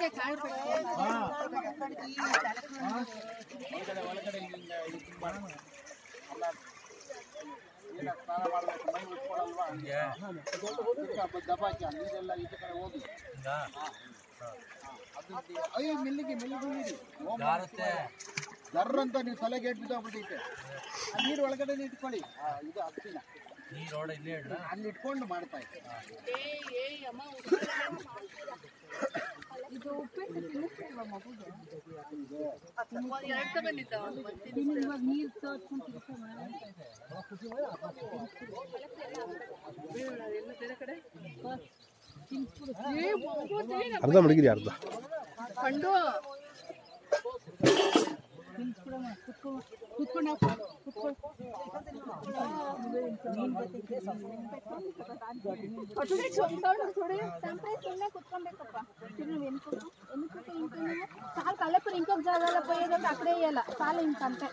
ದಬಾಕಿ ನೀರೆಲ್ಲ ಈಚೆ ಕಡೆ ಹೋಗಿ ಅಯ್ಯೋ ಮಿಲ್ಲಿಗೆ ಜರ್ರ ಅಂತ ನೀವು ಸಲ ಗೇಟ್ ಬಿದ್ದೋಗ್ಬಿಟ್ಟೈತೆ ಆ ನೀರು ಒಳಗಡೆ ಇಟ್ಕೊಳ್ಳಿ ಇದು ಹತ್ತಿನ ಅಲ್ಲಿ ಇಟ್ಕೊಂಡು ಮಾಡ್ತಾ ಇದ್ದೆ ಅರ್ಧ ಮಡಗಿರಿ ಅರ್ಧ ಕಂಡು ಸಾಲ್ ಕಳ್ಳಪುರ ಇಂకొక ಜಾಗಲ್ಲ పోయేదంటే అక్కడే వేయాల సాల్ ఇంకంతే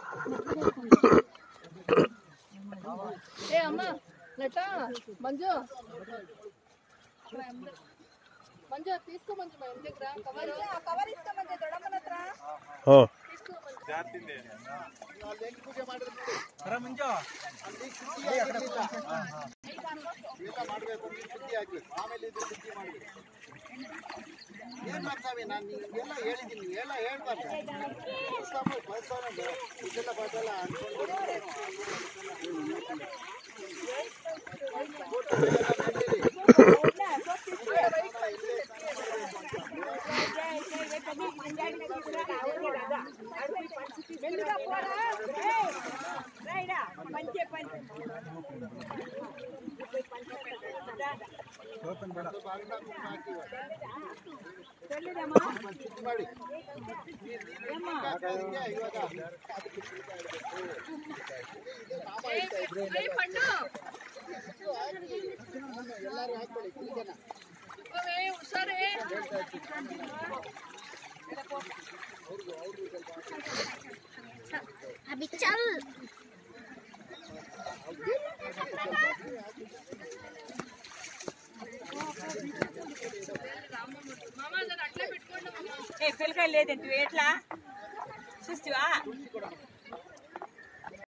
ఏ అమ్మ లట మంజు మంజు తీసుకో మంజు మా ఇంటి దగ్గర కవర్ కవర్ ఇస్తా మంజు దొడమన హತ್ರ ಹಾ తీసుకో మంజు ಜಾರ್ತಿಂದೆ ಅಲ್ಲಿ ಹೆಂಗ್ ಪೂಜೆ ಮಾಡಿದ್ರು ಅರ ಮಂಜು ಅಲ್ಲಿ ಶುದ್ಧಿ ಈಗ ಮಾಡಬೇಕು ಶುದ್ಧಿ ಹಾಕಿ ಆಮೇಲೆ ಇದು ಶುದ್ಧಿ ಮಾಡಬೇಕು ಏನ್ ಮಾಡ್ತಾವೆ ನಾನು ನಿಮಗೆಲ್ಲ ಹೇಳಿದ್ದೀನಿ ಎಲ್ಲ ಹೇಳ್ಬಾರ್ದು ಇದೆಲ್ಲ ಬದಲ್ಲ ಅನ್ಕೊಂಡು ಮಾಡಿ ಎಲ್ಲರೂ ಹಾಕೊಳ್ಳಿ ಹುಷಾರೇ अभी चल పిల్లకాయలు లేదంటే ఎట్లా చూస్తావా